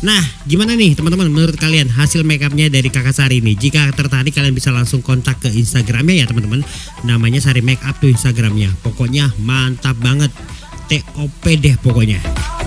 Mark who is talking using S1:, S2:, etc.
S1: Nah, gimana nih teman-teman menurut kalian hasil makeupnya dari Kakak Sari ini? Jika tertarik kalian bisa langsung kontak ke Instagramnya ya teman-teman. Namanya Sari Makeup tuh Instagramnya. Pokoknya mantap banget. TOP deh pokoknya.